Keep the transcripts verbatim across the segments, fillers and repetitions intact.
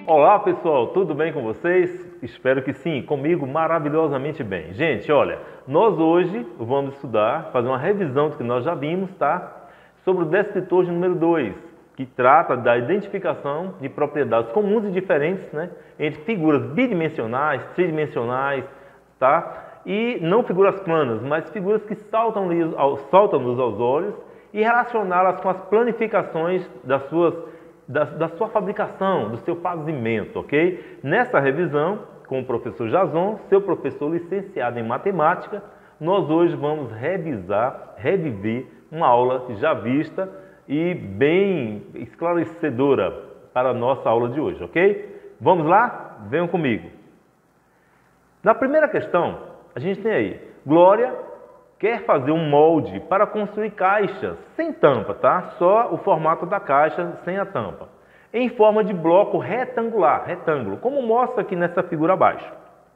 Olá pessoal, tudo bem com vocês? Espero que sim, comigo maravilhosamente bem. Gente, olha, nós hoje vamos estudar, fazer uma revisão do que nós já vimos, tá? Sobre o descritor de número dois, que trata da identificação de propriedades comuns e diferentes, né? Entre figuras bidimensionais, tridimensionais, tá? E não figuras planas, mas figuras que saltam-nos aos, saltam-nos aos olhos e relacioná-las com as planificações das suas Da, da sua fabricação, do seu fazimento, ok? Nessa revisão, com o professor Jason, seu professor licenciado em matemática, nós hoje vamos revisar, reviver uma aula já vista e bem esclarecedora para a nossa aula de hoje, ok? Vamos lá? Venham comigo. Na primeira questão, a gente tem aí, Glória quer fazer um molde para construir caixas sem tampa, tá? Só o formato da caixa sem a tampa, em forma de bloco retangular, retângulo, como mostra aqui nessa figura abaixo.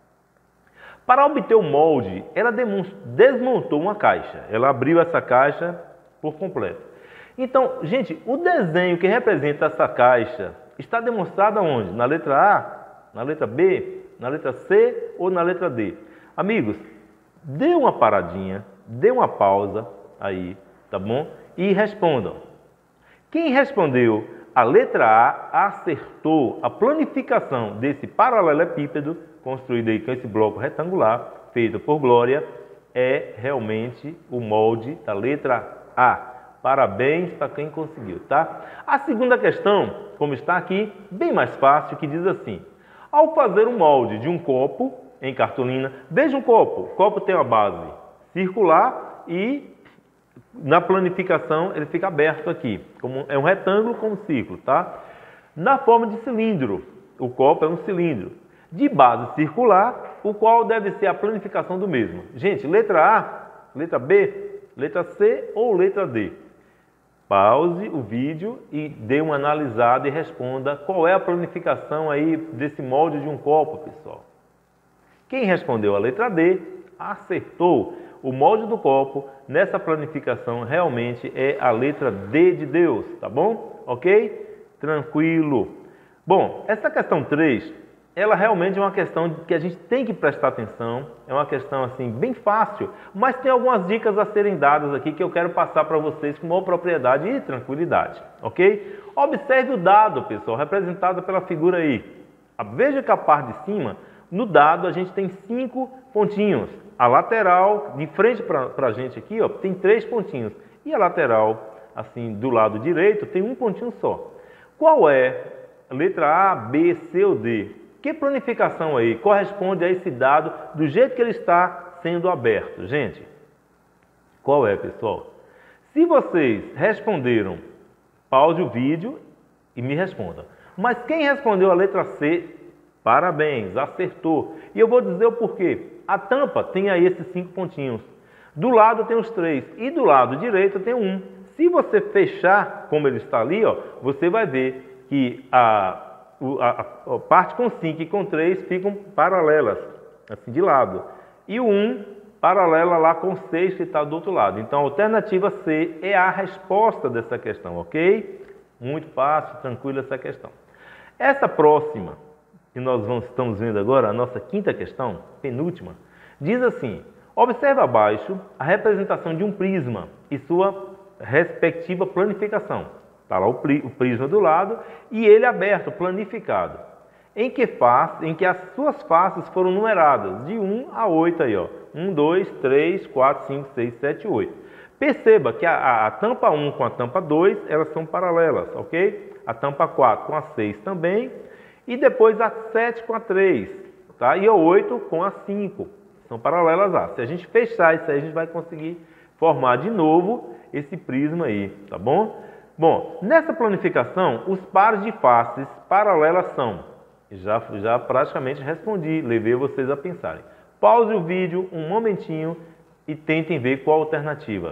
Para obter o molde, ela desmontou uma caixa, ela abriu essa caixa por completo. Então, gente, o desenho que representa essa caixa está demonstrado onde? Na letra A, na letra B, na letra C ou na letra D? Amigos, dê uma paradinha, dê uma pausa aí, tá bom? E respondam. Quem respondeu a letra A acertou a planificação desse paralelepípedo construído aí com esse bloco retangular feito por Glória, é realmente o molde da letra A. Parabéns para quem conseguiu, tá? A segunda questão, como está aqui, bem mais fácil, que diz assim: ao fazer um molde de um copo em cartolina, veja um copo, o copo tem uma base circular e na planificação ele fica aberto aqui, como é um retângulo com um círculo, tá? Na forma de cilindro, o copo é um cilindro de base circular, o qual deve ser a planificação do mesmo. Gente, letra A, letra B, letra C ou letra D? Pause o vídeo e dê uma analisada e responda qual é a planificação aí desse molde de um copo, pessoal. Quem respondeu a letra D acertou. O molde do copo nessa planificação realmente é a letra D de Deus, tá bom? Ok? Tranquilo. Bom, essa questão três, ela realmente é uma questão que a gente tem que prestar atenção. É uma questão assim bem fácil, mas tem algumas dicas a serem dadas aqui que eu quero passar para vocês com maior propriedade e tranquilidade, ok? Observe o dado, pessoal, representado pela figura aí. Veja que a parte de cima, no dado, a gente tem cinco pontinhos. A lateral, de frente para a gente aqui, ó, tem três pontinhos. E a lateral, assim, do lado direito, tem um pontinho só. Qual é a letra A, B, C ou D? Que planificação aí corresponde a esse dado do jeito que ele está sendo aberto? Gente, qual é, pessoal? Se vocês responderam, pause o vídeo e me respondam. Mas quem respondeu a letra C, parabéns, acertou. E eu vou dizer o porquê. A tampa tem aí esses cinco pontinhos. Do lado tem os três e do lado direito tem um. Se você fechar como ele está ali, ó, você vai ver que a, a, a parte com cinco e com três ficam paralelas, assim de lado. E o um paralela lá com o seis que está do outro lado. Então a alternativa C é a resposta dessa questão, ok? Muito fácil, tranquilo essa questão. Essa próxima que nós vamos, estamos vendo agora, a nossa quinta questão, penúltima, diz assim: observe abaixo a representação de um prisma e sua respectiva planificação. Está lá o, pri, o prisma do lado e ele aberto, planificado, em que, face, em que as suas faces foram numeradas de um a oito aí, ó. um, dois, três, quatro, cinco, seis, sete, oito. Perceba que a, a, a tampa um com a tampa dois, elas são paralelas, ok? A tampa quatro com a seis também. E depois a sete com a três, tá? E a oito com a cinco. São paralelas a. Se a gente fechar isso aí, a gente vai conseguir formar de novo esse prisma aí, tá bom? Bom, nessa planificação, os pares de faces paralelas são... Já, já praticamente respondi, levei vocês a pensarem. Pause o vídeo um momentinho e tentem ver qual a alternativa.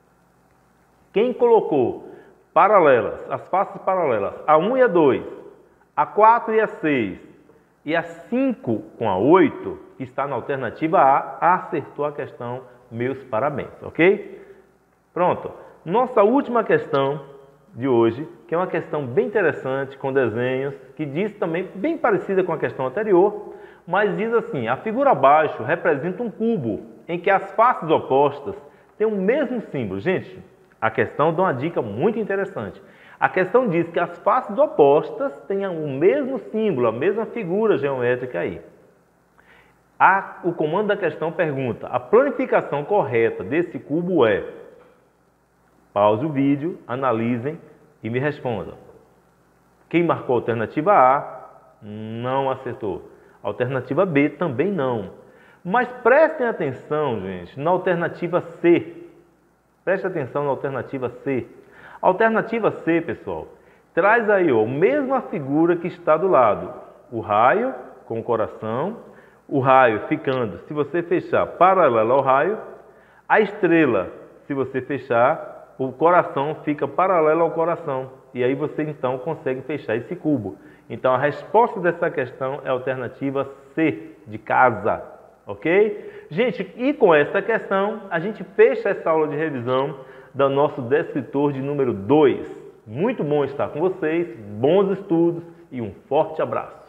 Quem colocou paralelas, as faces paralelas, a um e a dois, a quatro e a seis e a cinco com a oito, que está na alternativa A, acertou a questão, meus parabéns, ok? Pronto. Nossa última questão de hoje, que é uma questão bem interessante, com desenhos, que diz também, bem parecida com a questão anterior, mas diz assim: a figura abaixo representa um cubo, em que as faces opostas têm o mesmo símbolo. Gente, a questão dá uma dica muito interessante. A questão diz que as faces opostas têm o mesmo símbolo, a mesma figura geométrica aí. A, o comando da questão pergunta: a planificação correta desse cubo é... Pause o vídeo, analisem e me respondam. Quem marcou a alternativa A não acertou. A alternativa B também não. Mas prestem atenção, gente, na alternativa C. Preste atenção na alternativa C. A alternativa C, pessoal, traz aí ó, a mesma figura que está do lado. O raio com o coração, o raio ficando, se você fechar, paralelo ao raio. A estrela, se você fechar, o coração fica paralelo ao coração. E aí você então consegue fechar esse cubo. Então a resposta dessa questão é a alternativa C, de casa. Ok? Gente, e com essa questão, a gente fecha essa aula de revisão do nosso descritor de número dois. Muito bom estar com vocês, bons estudos e um forte abraço.